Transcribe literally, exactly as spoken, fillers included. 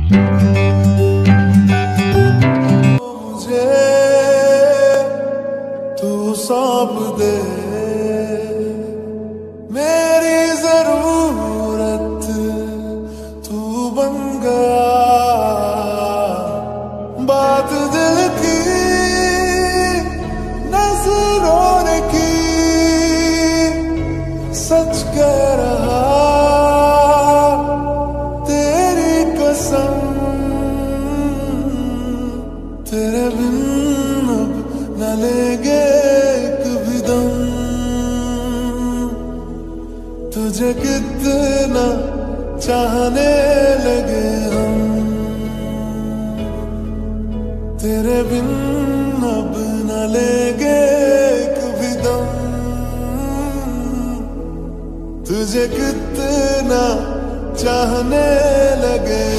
मुझे तू सौंप दे मेरी जरूरत, तू बन गया बात दिल की नजरों ने की, सच कह रहा तेरी कसम, तेरे बिन अब न लेंगे एक भी दम, तुझे कितना चाहने लगे हम, तेरे बिन अब न लेंगे एक भी दम, तुझे कितना चाहने लगे